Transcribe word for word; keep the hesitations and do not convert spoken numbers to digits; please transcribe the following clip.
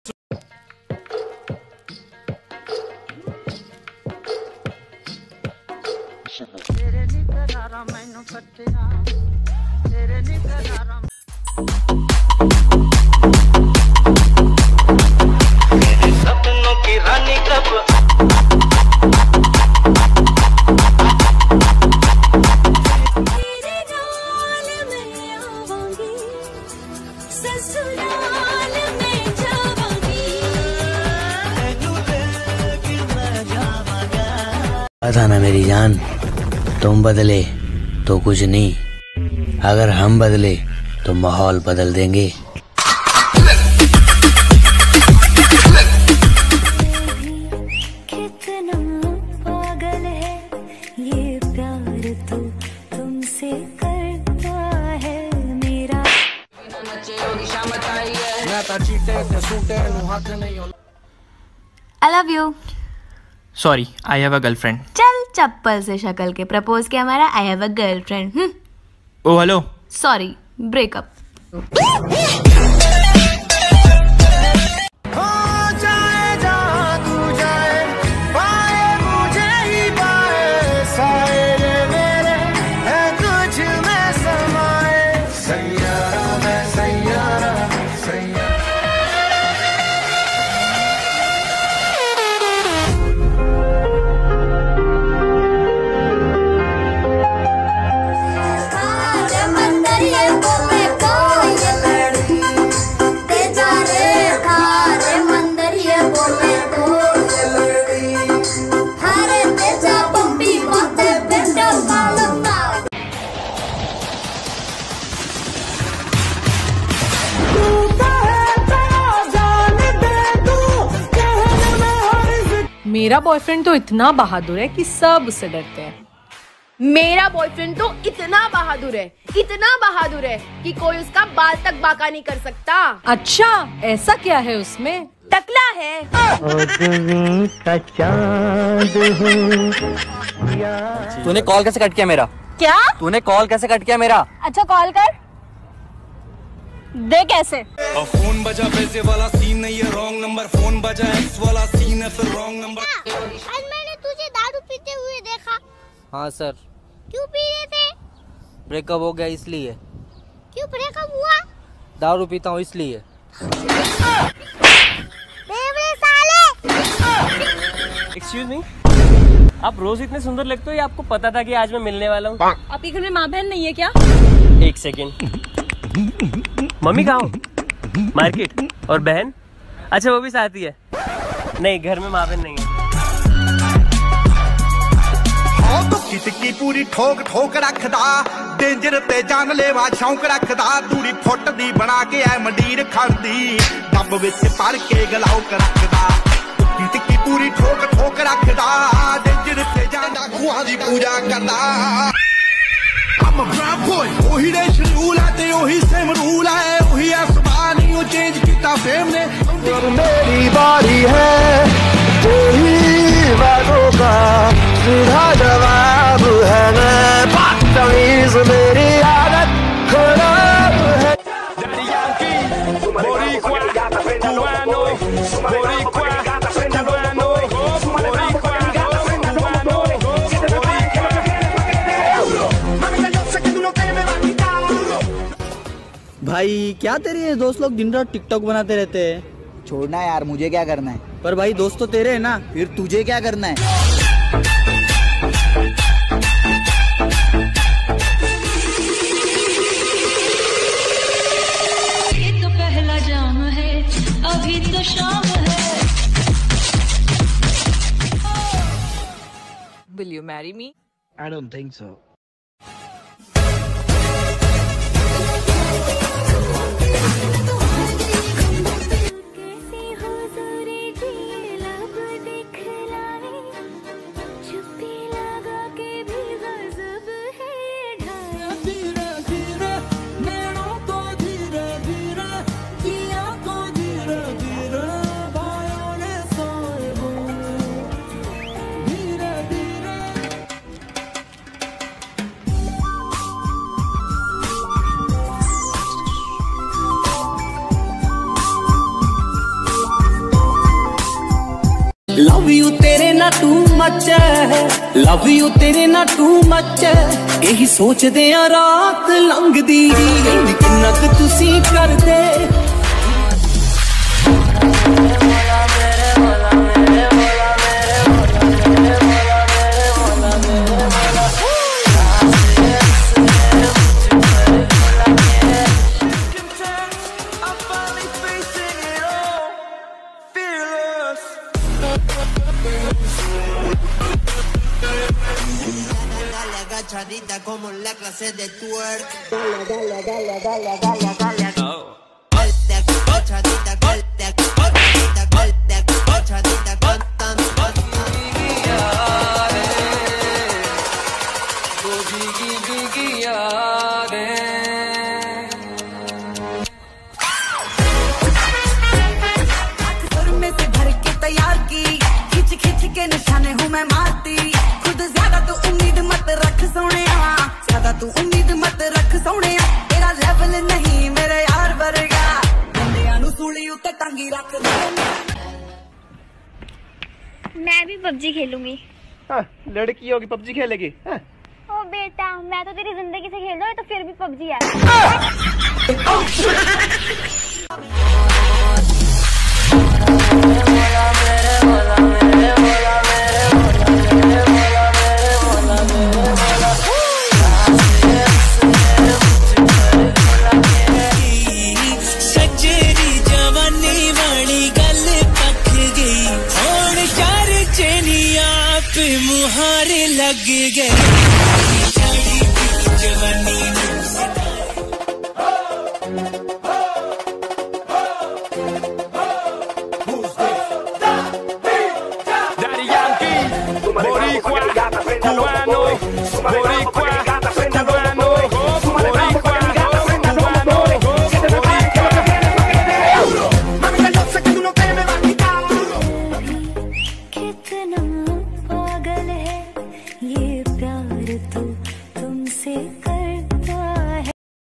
सपनों की रानी कब था ना मेरी जान, तुम बदले तो कुछ नहीं, अगर हम बदले तो माहौल बदल देंगे। कितना पागल है ये प्यार तो तुमसे करता है मेरा। I love you. Sorry, I have a girlfriend. चल चप्पल से शक्ल के प्रपोज किया हमारा I have a girlfriend. Oh hello, sorry, breakup. मेरा बॉयफ्रेंड तो इतना बहादुर है कि सब उससे डरते हैं। मेरा बॉयफ्रेंड तो इतना बहादुर है, इतना बहादुर है कि कोई उसका बाल तक बाका नहीं कर सकता। अच्छा, ऐसा क्या है उसमें? टकला है। तूने कॉल कैसे कट किया मेरा? क्या? तूने कॉल कैसे कट किया मेरा? अच्छा कॉल कर, दे कैसे? फोन बजा पैसे वाला सीन नहीं है, रॉन्ग नंबर। फोन बजा एक्स वाला सीन है, फिर रॉन्ग नंबर। आज मैंने तुझे दारू पीते हुए देखा। हाँ सर। क्यों पी रहे थे? ब्रेकअप हो गया इसलिए। क्यों ब्रेकअप हुआ? दारू पीता हूँ इसलिए। बेवड़े साले। एक्सक्यूज मी, आप रोज इतने सुंदर लगते हो, ये आपको पता था कि आज मैं मिलने वाला हूँ? आपके घर में माँ बहन नहीं है क्या? एक सेकेंड, मम्मी कहाँ हो? मार्केट। और बहन? अच्छा वो भी साथी है? नहीं, घर में माँ बहन नहीं है। कितकी पूरी ठोक ठोक रखदा, डेंजर ते जान लेवा शौक रखदा, दूरी फुट दी बना के ऐ मंडीर खड़दी, डब विच भर के गलाउक रखदा। कितकी पूरी ठोक ठोक रखदा, डेंजर ते जान खुआ दी पूजा करदा। I'm a brown boy, ਉਹੀ ਦੇ ਸ਼ਡਿਊਲ ਹੈ ਤੇ ਉਹੀ ਸੇਮ ਰੂਲ ਹੈ, ਉਹੀ ਆਸਮਾਨ ਹੀ ਉਹ ਚੇਂਜ ਕੀਤਾ ਫੇਮ ਨੇ। मेरी बारी है, तेरी बातों का सीधा जवाब है, मैं बदतमीज मेरी आदत खराब है। भाई क्या तेरे ये दोस्त लोग दिन रात टिकटॉक बनाते रहते हैं? छोड़ना यार, मुझे क्या करना है? पर भाई दोस्त तो तेरे है ना, फिर तुझे क्या करना है? ये तो पहला जाम है, अभी तो शाम है। Will you marry me? I don't think so. Love you तेरे ना टू मच है, लव यू तेरे ना टू मच है, यही सोचदे आ रात लंघदी किन्ना क तुसी करदे। Agachadita como en la clase de twerk. Dale, dale, dale, dale, dale, dale. Golte, agachadita, golte, agachadita, golte, agachadita, contan, contan. तो भीगी भीगी यादें। सुर में से भर के तैयार की, खिंच खिंच के निशाने हूँ मैं मारती। खुद ज्यादा तो उम्मीद मत रख सोनिया, ज्यादा तू उम्मीद मत रख सोनिया, तेरा लेवल नहीं मेरे यार वर्गा, बंदियां नू सूली उत्ते टांगी रख दे। मैं भी पबजी खेलूंगी। हाँ, लड़की होगी पबजी खेलेगी? हाँ। ओ बेटा, मैं तो तेरी जिंदगी से खेल रहा हूँ, तो फिर भी पबजी है। मुहारे लग गए जवानी Daddy Yankee, boricua, cubano,